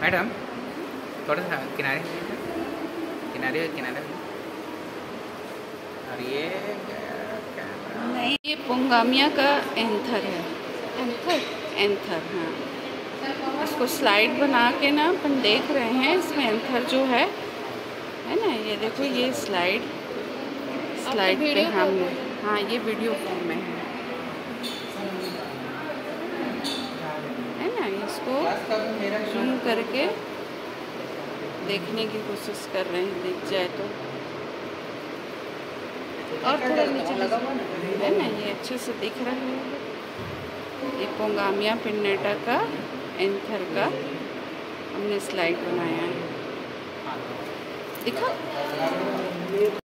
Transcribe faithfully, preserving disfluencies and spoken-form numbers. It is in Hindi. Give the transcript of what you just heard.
मैडम थोड़ा सा किनारे किनारे किनारे। और ये नहीं, ये पोंगामिया का एंथर है। एंथर एंथर हाँ, इसको स्लाइड बना के ना अपन देख रहे हैं। इसमें एंथर जो है है ना, ये देखो ये स्लाइड स्लाइड पे हम हाँ, ये वीडियो फॉर्म में है है ना। इसको जूम करके देखने की कोशिश कर रहे हैं, दिख जाए तो। और थोड़ा नीचे है ना, ये अच्छे से दिख रहा है। ये पोंगामिया पिन्नेटा का एंथर का हमने स्लाइड बनाया है, दिखा।